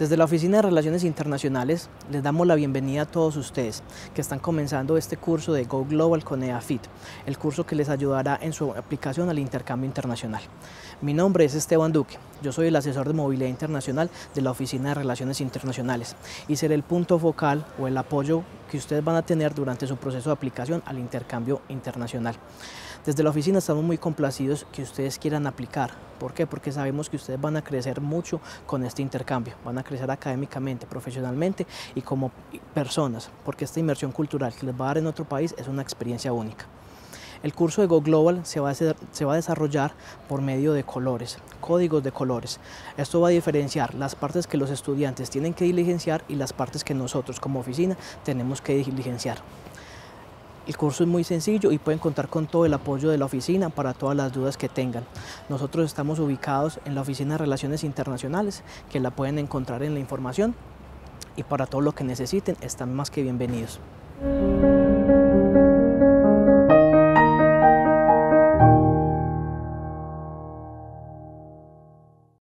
Desde la Oficina de Relaciones Internacionales les damos la bienvenida a todos ustedes que están comenzando este curso de Go Global con EAFIT, el curso que les ayudará en su aplicación al intercambio internacional. Mi nombre es Esteban Duque, yo soy el asesor de movilidad internacional de la Oficina de Relaciones Internacionales y seré el punto focal o el apoyo que ustedes van a tener durante su proceso de aplicación al intercambio internacional. Desde la oficina estamos muy complacidos que ustedes quieran aplicar. ¿Por qué? Porque sabemos que ustedes van a crecer mucho con este intercambio, van a crecer académicamente, profesionalmente y como personas, porque esta inmersión cultural que les va a dar en otro país es una experiencia única. El curso de Go Global se va a desarrollar por medio de colores, códigos de colores. Esto va a diferenciar las partes que los estudiantes tienen que diligenciar y las partes que nosotros como oficina tenemos que diligenciar. El curso es muy sencillo y pueden contar con todo el apoyo de la oficina para todas las dudas que tengan. Nosotros estamos ubicados en la Oficina de Relaciones Internacionales, que la pueden encontrar en la información, y para todo lo que necesiten están más que bienvenidos.